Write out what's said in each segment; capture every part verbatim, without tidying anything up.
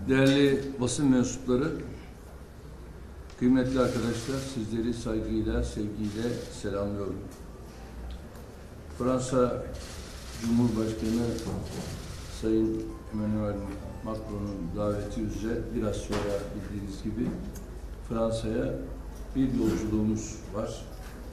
Değerli basın mensupları, kıymetli arkadaşlar, sizleri saygıyla, sevgiyle selamlıyorum. Fransa Cumhurbaşkanı Sayın Emmanuel Macron'un daveti üzere biraz sonra bildiğiniz gibi Fransa'ya bir yolculuğumuz var.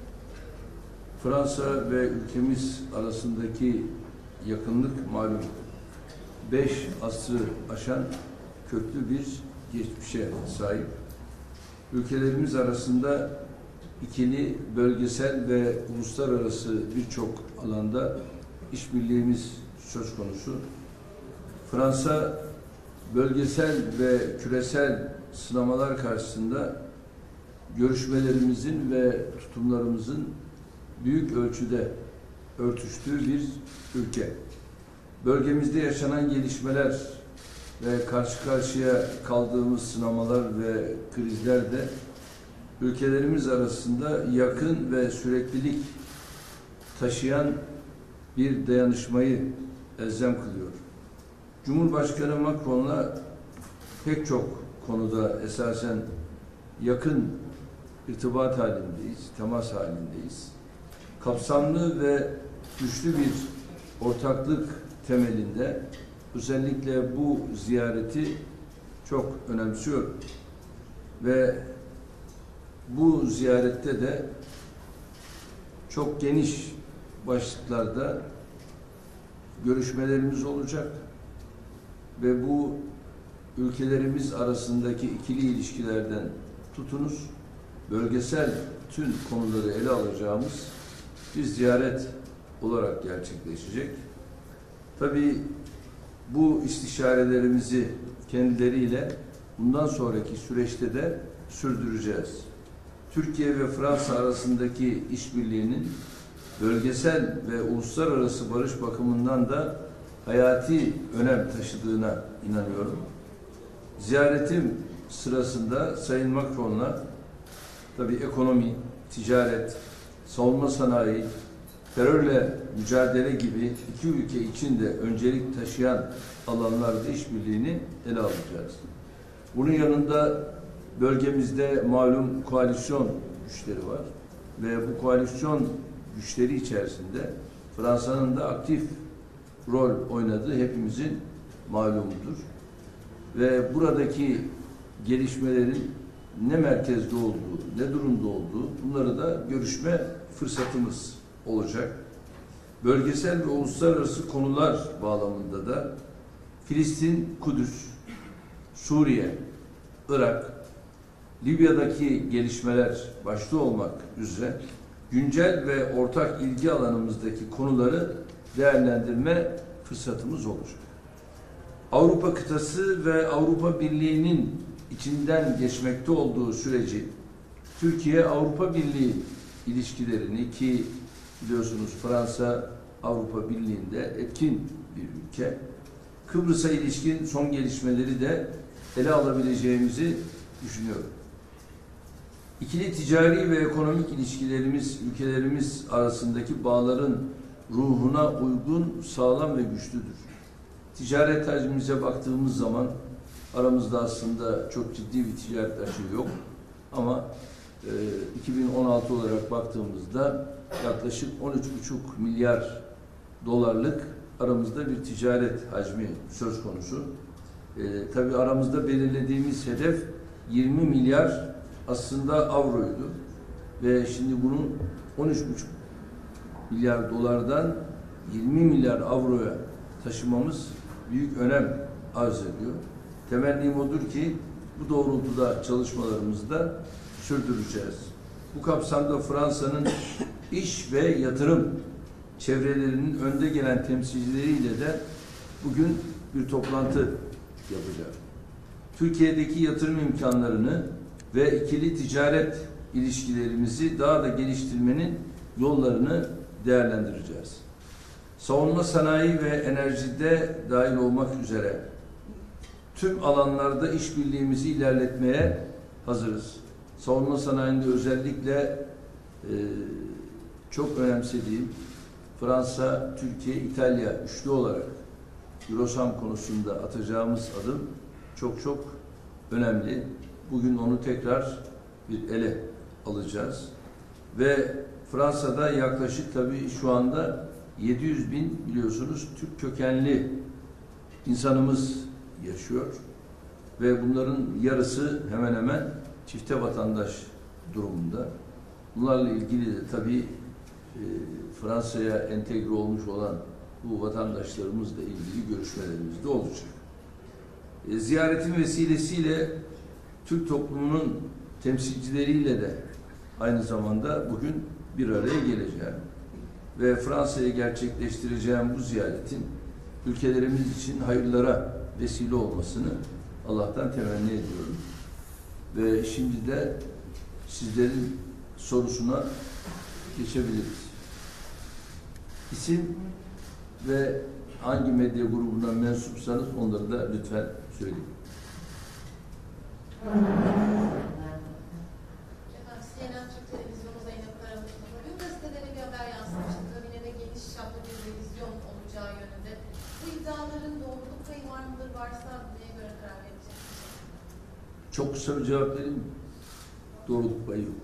Fransa ve ülkemiz arasındaki yakınlık malum beş asrı aşan köklü bir geçmişe sahip. Ülkelerimiz arasında ikili, bölgesel ve uluslararası birçok alanda işbirliğimiz söz konusu. Fransa, bölgesel ve küresel sınamalar karşısında görüşmelerimizin ve tutumlarımızın büyük ölçüde örtüştüğü bir ülke. Bölgemizde yaşanan gelişmeler ve karşı karşıya kaldığımız sınamalar ve krizler de ülkelerimiz arasında yakın ve süreklilik taşıyan bir dayanışmayı elzem kılıyor. Cumhurbaşkanı Macron'la pek çok konuda esasen yakın irtibat halindeyiz, temas halindeyiz. Kapsamlı ve güçlü bir ortaklık temelinde özellikle bu ziyareti çok önemsiyorum. Ve bu ziyarette de çok geniş başlıklarda görüşmelerimiz olacak ve bu ülkelerimiz arasındaki ikili ilişkilerden tutunuz, bölgesel tüm konuları ele alacağımız bir ziyaret olarak gerçekleşecek. Tabii bu istişarelerimizi kendileriyle bundan sonraki süreçte de sürdüreceğiz. Türkiye ve Fransa arasındaki işbirliğinin bölgesel ve uluslararası barış bakımından da hayati önem taşıdığına inanıyorum. Ziyaretim sırasında Sayın Macron'la tabii ekonomi, ticaret, savunma sanayi, terörle mücadele gibi iki ülke için de öncelik taşıyan alanlarda işbirliğini ele alacağız. Bunun yanında bölgemizde malum koalisyon güçleri var ve bu koalisyon güçleri içerisinde Fransa'nın da aktif rol oynadığı hepimizin malumudur. Ve buradaki gelişmelerin ne merkezde olduğu, ne durumda olduğu bunları da görüşme fırsatımız olacak. Bölgesel ve uluslararası konular bağlamında da Filistin, Kudüs, Suriye, Irak, Libya'daki gelişmeler başta olmak üzere güncel ve ortak ilgi alanımızdaki konuları değerlendirme fırsatımız olacak. Avrupa kıtası ve Avrupa Birliği'nin içinden geçmekte olduğu süreci Türkiye-Avrupa Birliği ilişkilerini ki biliyorsunuz Fransa Avrupa Birliği'nde etkin bir ülke. Kıbrıs'a ilişkin son gelişmeleri de ele alabileceğimizi düşünüyorum. İkili ticari ve ekonomik ilişkilerimiz ülkelerimiz arasındaki bağların ruhuna uygun, sağlam ve güçlüdür. Ticaret hacmimize baktığımız zaman aramızda aslında çok ciddi bir ticaret açığı yok. Ama e, iki bin on altı olarak baktığımızda yaklaşık on üç buçuk milyar dolarlık aramızda bir ticaret hacmi söz konusu. E, tabii aramızda belirlediğimiz hedef yirmi milyar aslında avroydu. Ve şimdi bunun on üç buçuk milyar dolardan yirmi milyar avroya taşımamız büyük önem arz ediyor. Temennim odur ki bu doğrultuda çalışmalarımızı da sürdüreceğiz. Bu kapsamda Fransa'nın iş ve yatırım çevrelerinin önde gelen temsilcileriyle de bugün bir toplantı yapacağız. Türkiye'deki yatırım imkanlarını ve ikili ticaret ilişkilerimizi daha da geliştirmenin yollarını değerlendireceğiz. Savunma sanayi ve enerjide dahil olmak üzere tüm alanlarda işbirliğimizi ilerletmeye hazırız. Savunma sanayinde özellikle e, çok önemsediğim Fransa, Türkiye, İtalya üçlü olarak Eurosam konusunda atacağımız adım çok çok önemli. Bugün onu tekrar bir ele alacağız. Ve Fransa'da yaklaşık tabii şu anda yedi yüz bin biliyorsunuz Türk kökenli insanımız yaşıyor. Ve bunların yarısı hemen hemen çifte vatandaş durumunda. Bunlarla ilgili de tabii e, Fransa'ya entegre olmuş olan bu vatandaşlarımızla ilgili görüşmelerimiz de olacak. E, ziyaretin vesilesiyle Türk toplumunun temsilcileriyle de aynı zamanda bugün bir araya geleceğim. Ve Fransa'ya gerçekleştireceğim bu ziyaretin ülkelerimiz için hayırlara vesile olmasını Allah'tan temenni ediyorum. Ve şimdi de sizlerin sorusuna geçebiliriz. İsim ve hangi medya grubundan mensupsanız onları da lütfen söyleyin. Efendim, C N N Türk Televizyonu Zeynep Karalıklı. Bugün gazetelere bir haber yansımıştı. Kabinede geniş çaplı bir revizyon olacağı yönünde. Bu iddiaların doğruluk payı var mıdır? Varsa neye göre karar vereceksiniz? Çok kısa bir cevap vereyim mi? Doğruluk payı yok.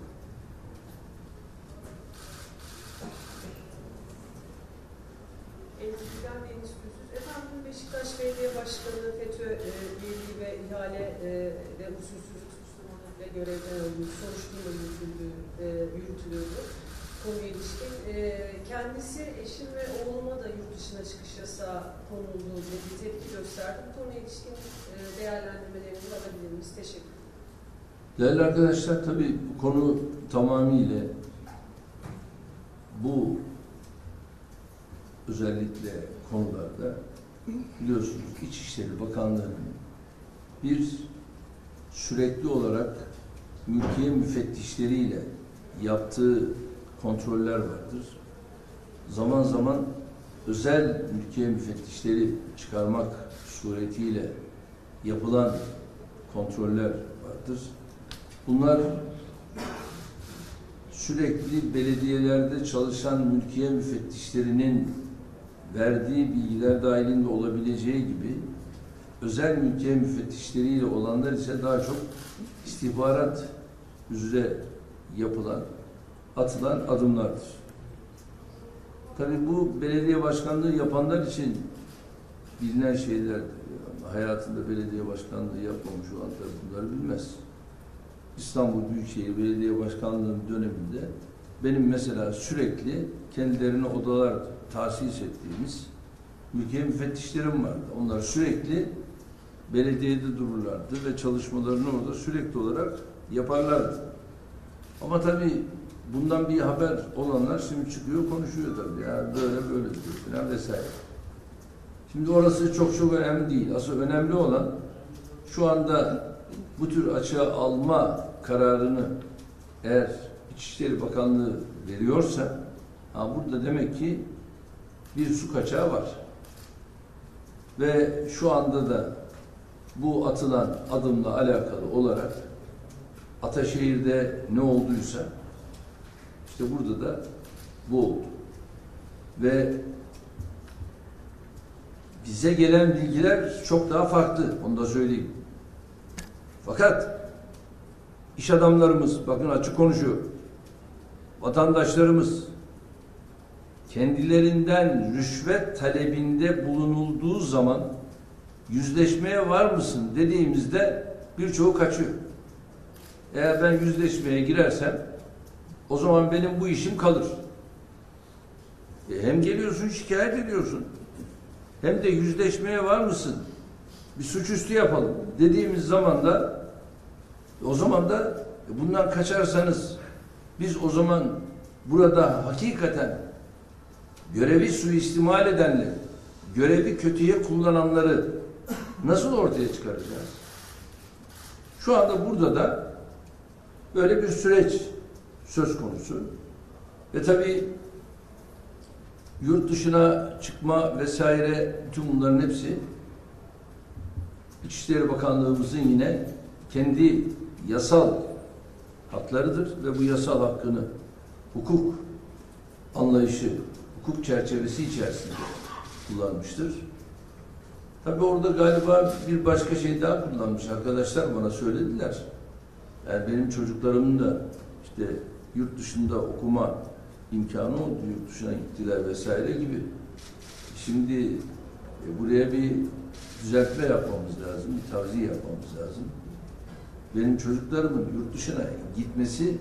Endüstriden bir endüstrisiz. Efendim Beşiktaş Belediye Başkanı FETÖ e, üyeliği ve ihale e, ve usulsüzlük suçlamalarıyla görevden alınmış, soruşturma yürütüldüğü, e, yürütülüyordu. Konuya ilişkin. E, kendisi eşim ve oğluma da yurt dışına çıkış yasağı konulduğu bir tepki gösterdi. Bu konuya ilişkin e, değerlendirmelerinizi alabilir miyiz? Teşekkür ederim. Değerli arkadaşlar, tabii bu konu tamamıyla bu özellikle konularda biliyorsunuz İçişleri Bakanlığı'nın bir sürekli olarak mülkiye müfettişleriyle yaptığı kontroller vardır. Zaman zaman özel mülkiye müfettişleri çıkarmak suretiyle yapılan kontroller vardır. Bunlar sürekli belediyelerde çalışan mülkiye müfettişlerinin verdiği bilgiler dahilinde olabileceği gibi özel mülkiye müfettişleriyle olanlar ise daha çok istihbarat üzere yapılan, atılan adımlardır. Tabii bu belediye başkanlığı yapanlar için bilinen şeyler, hayatında belediye başkanlığı yapmamış olan tabii bunları bilmez. İstanbul Büyükşehir Belediye Başkanlığı'nın döneminde benim mesela sürekli kendilerine odalar tahsis ettiğimiz mülkiye müfettişlerim vardı. Onlar sürekli belediyede dururlardı ve çalışmalarını orada sürekli olarak yaparlardı. Ama tabii bundan bir haber olanlar şimdi çıkıyor konuşuyor tabii ya böyle böyle diyor falan vesaire. Şimdi orası çok çok önemli değil. Asıl önemli olan şu anda bu tür açığa alma kararını eğer İçişleri Bakanlığı veriyorsa ha burada demek ki bir su kaçağı var. Ve şu anda da bu atılan adımla alakalı olarak Ataşehir'de ne olduysa işte burada da bu oldu. Ve bize gelen bilgiler çok daha farklı. Onu da söyleyeyim. Fakat iş adamlarımız, bakın açık konuşuyor, vatandaşlarımız kendilerinden rüşvet talebinde bulunulduğu zaman yüzleşmeye var mısın dediğimizde birçoğu kaçıyor. Eğer ben yüzleşmeye girersem o zaman benim bu işim kalır. E hem geliyorsun şikayet ediyorsun hem de yüzleşmeye var mısın? Bir suçüstü yapalım dediğimiz zaman da o zaman da bundan kaçarsanız biz o zaman burada hakikaten görevi suistimal edenleri, görevi kötüye kullananları nasıl ortaya çıkaracağız? Şu anda burada da böyle bir süreç söz konusu. Ve tabii yurt dışına çıkma vesaire bütün bunların hepsi İçişleri Bakanlığımızın yine kendi yasal haklarıdır ve bu yasal hakkını hukuk anlayışı, hukuk çerçevesi içerisinde kullanmıştır. Tabii orada galiba bir başka şey daha kullanmış. Arkadaşlar bana söylediler. Yani benim çocuklarımın da işte yurt dışında okuma imkanı oldu. Yurt dışına gittiler vesaire gibi. Şimdi e, buraya bir düzeltme yapmamız lazım. Bir tavsiye yapmamız lazım. Benim çocuklarımın yurt dışına gitmesi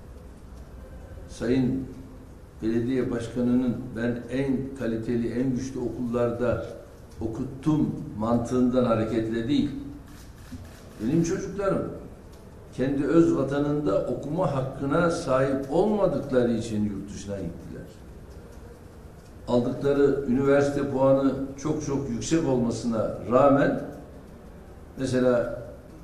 Sayın Belediye Başkanı'nın ben en kaliteli, en güçlü okullarda okuttum mantığından hareketle değil. Benim çocuklarım kendi öz vatanında okuma hakkına sahip olmadıkları için yurt dışına gittiler. Aldıkları üniversite puanı çok çok yüksek olmasına rağmen mesela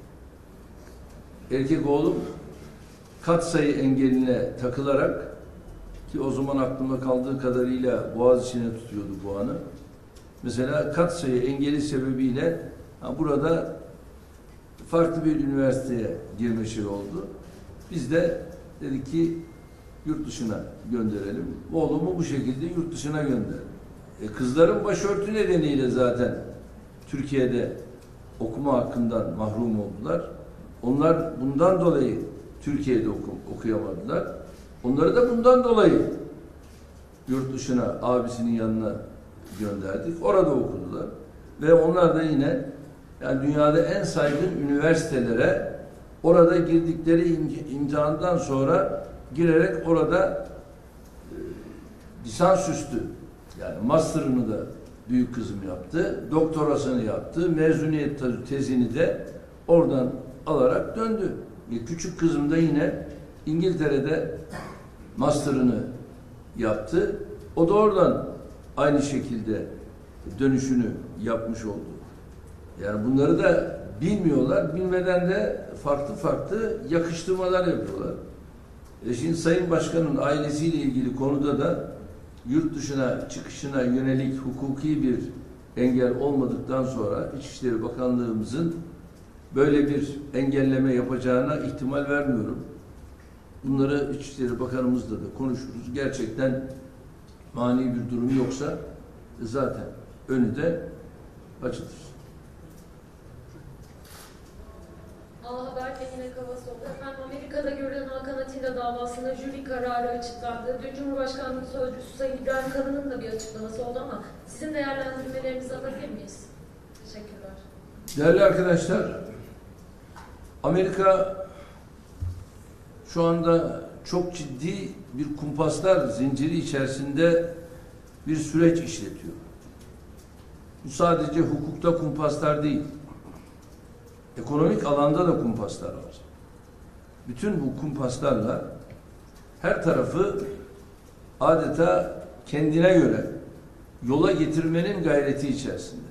erkek oğlum katsayı engeline takılarak, ki o zaman aklımda kaldığı kadarıyla Boğaziçi'ne tutuyordu puanı. Mesela katsayı engeli sebebiyle ha, burada farklı bir üniversiteye girme şey oldu. Biz de dedik ki yurt dışına gönderelim. Oğlumu bu şekilde yurt dışına gönderelim. E, kızların başörtü nedeniyle zaten Türkiye'de okuma hakkından mahrum oldular. Onlar bundan dolayı Türkiye'de oku, okuyamadılar. Onları da bundan dolayı yurt dışına, abisinin yanına gönderdik. Orada okudular. Ve onlar da yine yani dünyada en saygın üniversitelere orada girdikleri imtihandan sonra girerek orada e, lisansüstü yani master'ını da büyük kızım yaptı. Doktorasını yaptı. Mezuniyet tezini de oradan alarak döndü. E, küçük kızım da yine İngiltere'de master'ını yaptı. O da oradan aynı şekilde dönüşünü yapmış oldu. Yani bunları da bilmiyorlar. Bilmeden de farklı farklı yakıştırmalar yapıyorlar. E şimdi Sayın Başkan'ın ailesiyle ilgili konuda da yurt dışına çıkışına yönelik hukuki bir engel olmadıktan sonra İçişleri Bakanlığımızın böyle bir engelleme yapacağına ihtimal vermiyorum. Bunları İçişleri Bakanımızla da konuşuruz. Gerçekten mani bir durum yoksa zaten önü de açılır. Allah Haber Emine Kavasoğlu. Efendim, Amerika'da görülen Hakan Atilla davasında jüri kararı açıklandı. Dün Cumhurbaşkanlığı Sözcüsü Sayın İbrahim Kalın'ın da bir açıklaması oldu ama sizin değerlendirmelerinizi alabilir miyiz? Teşekkürler. Değerli arkadaşlar, Amerika şu anda çok ciddi bir kumpaslar zinciri içerisinde bir süreç işletiyor. Bu sadece hukukta kumpaslar değil. Ekonomik alanda da kumpaslar var. Bütün bu kumpaslarla her tarafı adeta kendine göre yola getirmenin gayreti içerisinde.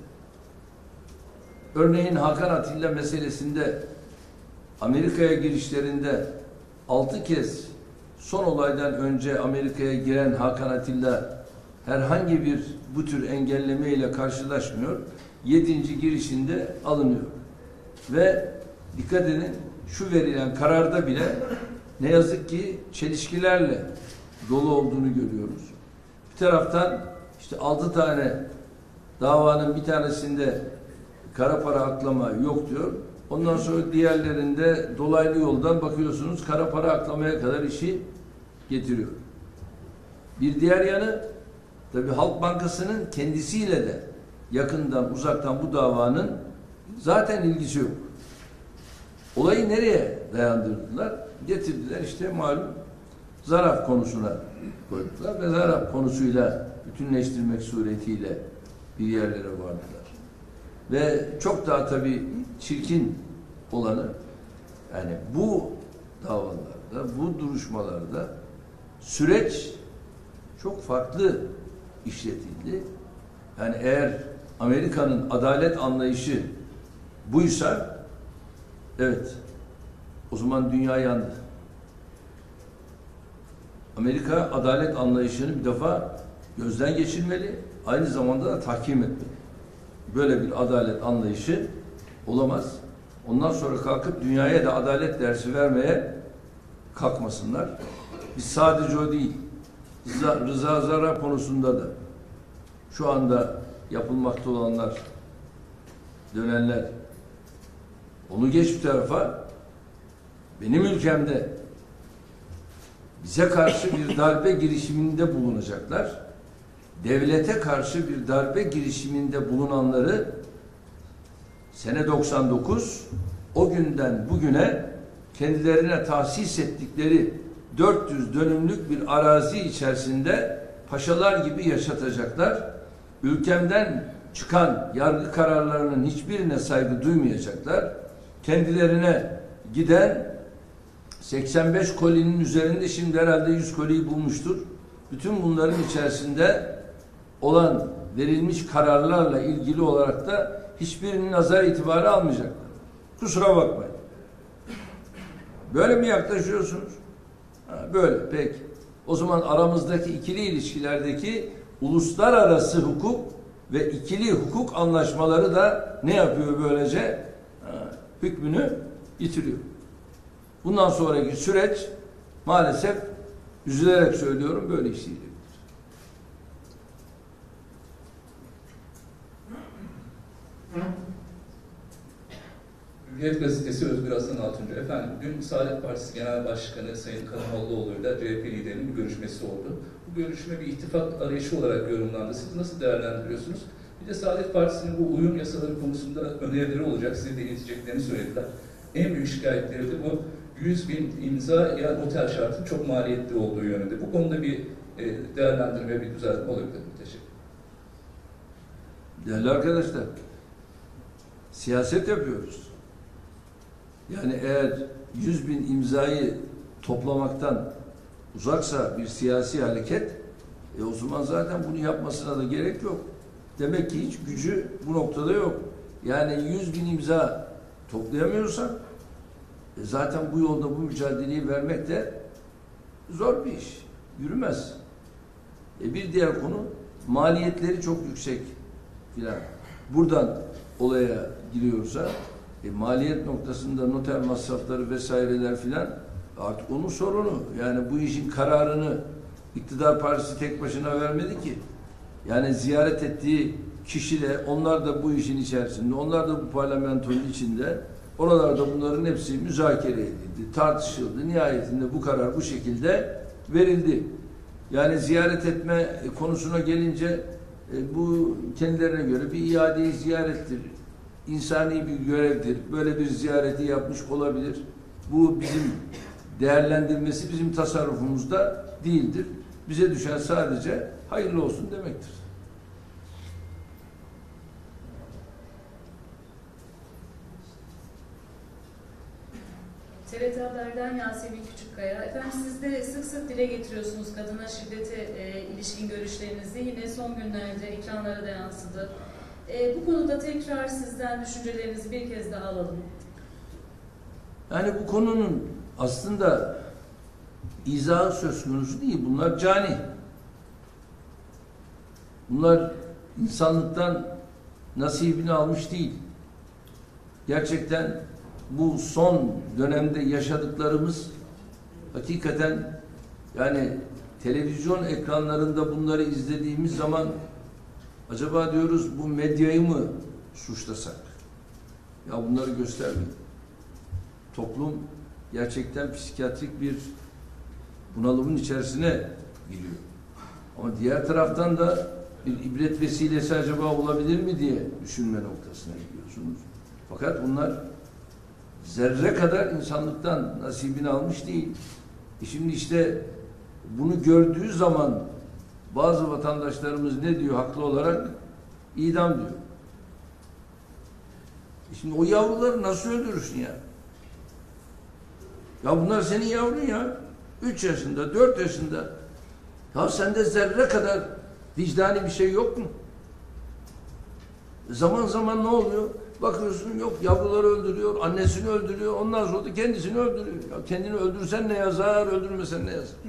Örneğin Hakan Atilla meselesinde Amerika'ya girişlerinde altı kez son olaydan önce Amerika'ya giren Hakan Atilla herhangi bir bu tür engelleme ile karşılaşmıyor. Yedinci girişinde alınıyor. Ve dikkat edin, şu verilen kararda bile ne yazık ki çelişkilerle dolu olduğunu görüyoruz. Bir taraftan işte altı tane davanın bir tanesinde kara para aklama yok diyor. Ondan sonra diğerlerinde dolaylı yoldan bakıyorsunuz kara para aklamaya kadar işi getiriyor. Bir diğer yanı tabii Halk Bankası'nın kendisiyle de yakından uzaktan bu davanın zaten ilgisi yok. Olayı nereye dayandırdılar? Getirdiler işte malum zaraf konusuna koydular ve zaraf konusuyla bütünleştirmek suretiyle bir yerlere vardılar. Ve çok daha tabii çirkin olanı yani bu davalarda, bu duruşmalarda süreç çok farklı işletildi. Yani eğer Amerika'nın adalet anlayışı buysa evet o zaman dünya yandı. Amerika adalet anlayışını bir defa gözden geçirmeli, aynı zamanda da tahkim etmeli. Böyle bir adalet anlayışı olamaz. Ondan sonra kalkıp dünyaya da adalet dersi vermeye kalkmasınlar. Biz sadece o değil, Rıza, Rıza Zarrab konusunda da şu anda yapılmakta olanlar dönenler. Onu geç bir tarafa, benim ülkemde bize karşı bir darbe girişiminde bulunacaklar. Devlete karşı bir darbe girişiminde bulunanları sene doksan dokuz o günden bugüne kendilerine tahsis ettikleri dört yüz dönümlük bir arazi içerisinde paşalar gibi yaşatacaklar. Ülkemden çıkan yargı kararlarının hiçbirine saygı duymayacaklar. Kendilerine giden seksen beş kolinin üzerinde şimdi herhalde yüz koliyi bulmuştur. Bütün bunların içerisinde olan verilmiş kararlarla ilgili olarak da hiçbirinin nazar itibarı almayacaklar. Kusura bakmayın. Böyle mi yaklaşıyorsunuz? Ha, böyle. Peki. O zaman aramızdaki ikili ilişkilerdeki uluslararası hukuk ve ikili hukuk anlaşmaları da ne yapıyor böylece? Ha, hükmünü yitiriyor. Bundan sonraki süreç maalesef üzülerek söylüyorum böyle işleyecektir. Hürriyet Gazetesi Özgür Aslan Altuncu. Efendim, dün Saadet Partisi Genel Başkanı Sayın Karamollaoğlu ile C H P liderinin bir görüşmesi oldu. Bu görüşme bir ittifak arayışı olarak yorumlandı. Siz nasıl değerlendiriyorsunuz? Bir de Saadet Partisi'nin bu uyum yasaları konusunda önerileri olacak, size de ileteceklerini söylediler. En büyük şikayetleri de bu yüz bin imza ya noter şartının çok maliyetli olduğu yönünde. Bu konuda bir e, değerlendirme, bir düzeltme olabilir mi? Teşekkür ederim. Değerli arkadaşlar, siyaset yapıyoruz. Yani eğer yüz bin imzayı toplamaktan uzaksa bir siyasi hareket, e o zaman zaten bunu yapmasına da gerek yok. Demek ki hiç gücü bu noktada yok. Yani yüz bin imza toplayamıyorsan e zaten bu yolda bu mücadeleyi vermek de zor bir iş. Yürümez. E bir diğer konu maliyetleri çok yüksek filan. Buradan olaya giriyorsa e, maliyet noktasında noter masrafları vesaireler filan artık onun sorunu. Yani bu işin kararını iktidar partisi tek başına vermedi ki. Yani ziyaret ettiği kişi de, onlar da bu işin içerisinde, onlar da bu parlamentonun içinde, oralarda bunların hepsi müzakere edildi, tartışıldı. Nihayetinde bu karar bu şekilde verildi. Yani ziyaret etme konusuna gelince e, bu kendilerine göre bir iade-i ziyarettir. İnsani bir görevdir. Böyle bir ziyareti yapmış olabilir. Bu bizim değerlendirmesi bizim tasarrufumuzda değildir. Bize düşen sadece hayırlı olsun demektir. T R T Haber'den Yasemin Küçükkaya. Efendim siz de sık sık dile getiriyorsunuz kadına şiddete e, ilişkin görüşlerinizi. Yine son günlerde ekranlara da yansıdı. E, bu konuda tekrar sizden düşüncelerinizi bir kez daha alalım. Yani bu konunun aslında izahı söz konusu değil. Bunlar cani. Bunlar insanlıktan nasibini almış değil. Gerçekten bu son dönemde yaşadıklarımız hakikaten yani televizyon ekranlarında bunları izlediğimiz zaman acaba diyoruz bu medyayı mı suçlasak? Ya bunları göstermeyin. Toplum gerçekten psikiyatrik bir bunalımın içerisine giriyor. Ama diğer taraftan da bir ibret vesilesi acaba olabilir mi diye düşünme noktasına gidiyorsunuz. Fakat bunlar zerre kadar insanlıktan nasibini almış değil. E şimdi işte bunu gördüğü zaman bazı vatandaşlarımız ne diyor haklı olarak? İdam diyor. E şimdi o yavruları nasıl öldürürsün ya? Ya bunlar senin yavrun ya. Üç yaşında, dört yaşında. Ya sende zerre kadar vicdani bir şey yok mu? Zaman zaman ne oluyor? Bakıyorsun yok yavruları öldürüyor, annesini öldürüyor, ondan sonra da kendisini öldürüyor. Ya kendini öldürsen ne yazar, öldürmesen ne yazar?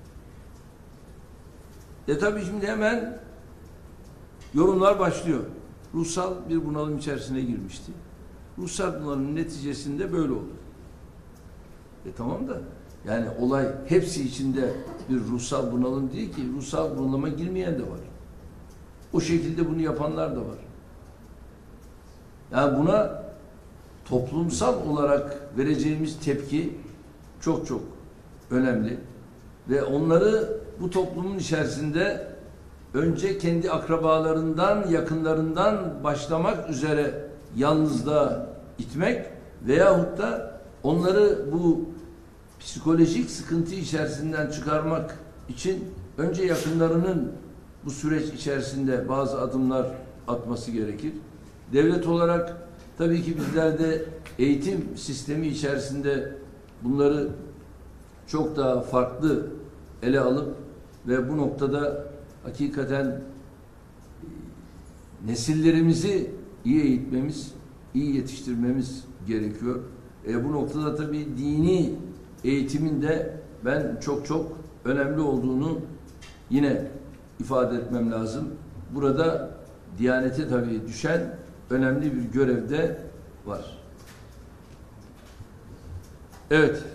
E tabii şimdi hemen yorumlar başlıyor. Ruhsal bir bunalım içerisine girmişti. Ruhsal bunalımın neticesinde böyle oldu. E tamam da yani olay hepsi içinde bir ruhsal bunalım değil ki. Ruhsal bunalıma girmeyen de var. O şekilde bunu yapanlar da var. Yani buna toplumsal olarak vereceğimiz tepki çok çok önemli ve onları bu toplumun içerisinde önce kendi akrabalarından, yakınlarından başlamak üzere yalnızlığa itmek veyahut da onları bu psikolojik sıkıntı içerisinden çıkarmak için önce yakınlarının bu süreç içerisinde bazı adımlar atması gerekir. Devlet olarak tabii ki bizler de eğitim sistemi içerisinde bunları çok daha farklı ele alıp ve bu noktada hakikaten nesillerimizi iyi eğitmemiz, iyi yetiştirmemiz gerekiyor. E bu noktada tabii dini eğitimin de ben çok çok önemli olduğunu yine ifade etmem lazım. Burada Diyanete tabii düşen önemli bir görevde var. Evet.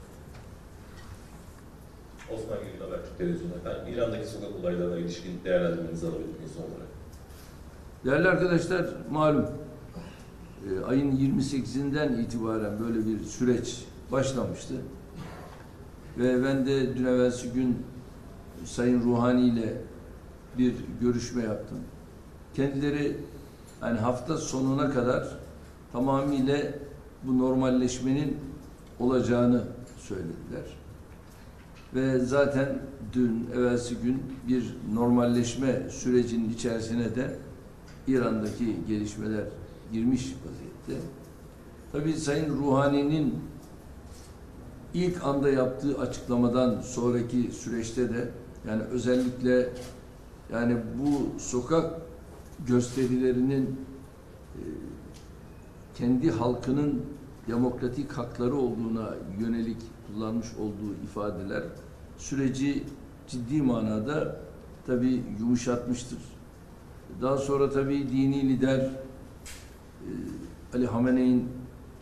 Osman Gülgün Habertürk Televizyonu efendim. İran'daki sokak olaylarına ilişkin değerlendirmenizi alabilir miyiz son olarak? Değerli arkadaşlar, malum e, ayın yirmi sekizinden itibaren böyle bir süreç başlamıştı. Ve ben de dün evvelsi gün Sayın Ruhani ile bir görüşme yaptım. Kendileri yani hafta sonuna kadar tamamıyla bu normalleşmenin olacağını söylediler. Ve zaten dün, evvelsi gün bir normalleşme sürecinin içerisine de İran'daki gelişmeler girmiş vaziyette. Tabii Sayın Ruhani'nin ilk anda yaptığı açıklamadan sonraki süreçte de yani özellikle yani bu sokak gösterilerinin e, kendi halkının demokratik hakları olduğuna yönelik kullanmış olduğu ifadeler süreci ciddi manada tabii yumuşatmıştır. Daha sonra tabii dini lider e, Ali Hamene'in e,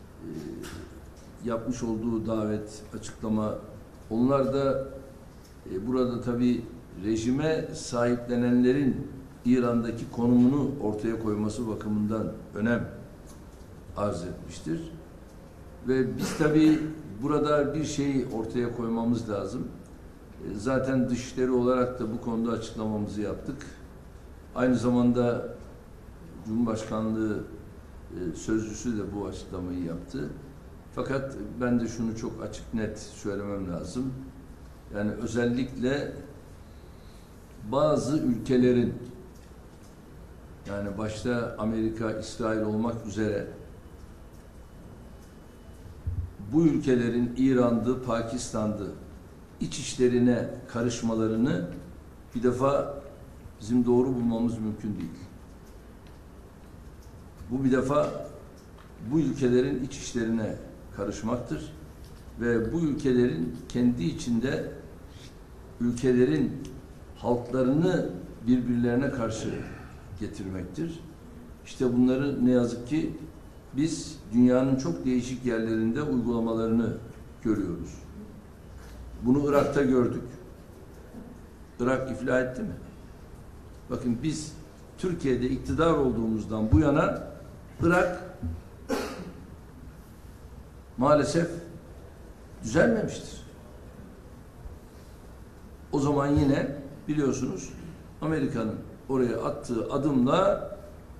yapmış olduğu davet, açıklama, onlar da e, burada tabii rejime sahiplenenlerin İran'daki konumunu ortaya koyması bakımından önem arz etmiştir. Ve biz tabii burada bir şeyi ortaya koymamız lazım. E, zaten dışişleri olarak da bu konuda açıklamamızı yaptık. Aynı zamanda Cumhurbaşkanlığı e, sözcüsü de bu açıklamayı yaptı. Fakat ben de şunu çok açık net söylemem lazım. Yani özellikle bazı ülkelerin yani başta Amerika, İsrail olmak üzere bu ülkelerin İran'dı, Pakistan'dı iç işlerine karışmalarını bir defa bizim doğru bulmamız mümkün değil. Bu bir defa bu ülkelerin iç işlerine karışmaktır ve bu ülkelerin kendi içinde ülkelerin halklarını birbirlerine karşı getirmektir. İşte bunları ne yazık ki biz dünyanın çok değişik yerlerinde uygulamalarını görüyoruz. Bunu Irak'ta gördük. Irak iflah etti mi? Bakın biz Türkiye'de iktidar olduğumuzdan bu yana Irak maalesef düzelmemiştir. O zaman yine biliyorsunuz Amerika'nın oraya attığı adımla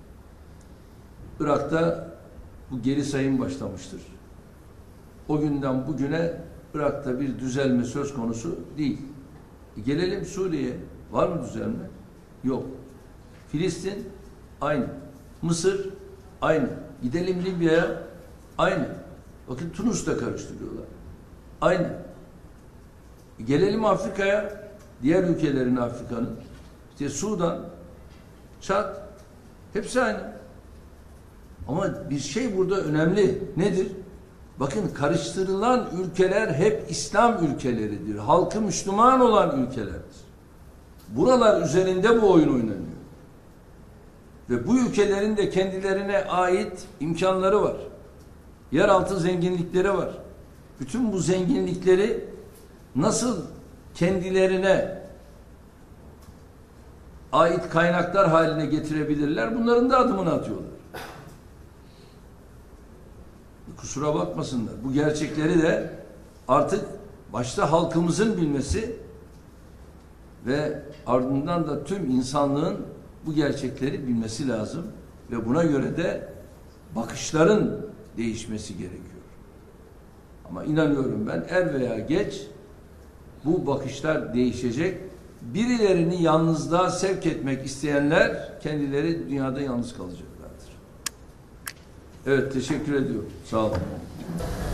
Irak'ta bu geri sayım başlamıştır. O günden bugüne Irak'ta bir düzelme söz konusu değil. E gelelim Suriye'ye. Var mı düzelme? Yok. Filistin aynı. Mısır aynı. Gidelim Libya'ya aynı. Bakın Tunus'ta karıştırıyorlar. Aynı. E gelelim Afrika'ya. Diğer ülkelerin Afrika'nın. İşte Sudan, Çad hepsi aynı. Ama bir şey burada önemli. Nedir? Bakın karıştırılan ülkeler hep İslam ülkeleridir. Halkı Müslüman olan ülkelerdir. Buralar üzerinde bu oyun oynanıyor. Ve bu ülkelerin de kendilerine ait imkanları var. Yeraltı zenginlikleri var. Bütün bu zenginlikleri nasıl kendilerine ait kaynaklar haline getirebilirler? Bunların da adımını atıyorlar. kusura bakmasınlar. Bu gerçekleri de artık başta halkımızın bilmesi ve ardından da tüm insanlığın bu gerçekleri bilmesi lazım ve buna göre de bakışların değişmesi gerekiyor. Ama inanıyorum ben er veya geç bu bakışlar değişecek. Birilerini yalnızlığa sevk etmek isteyenler kendileri dünyada yalnız kalacaklardır. Evet, teşekkür ediyorum. Sağ olun.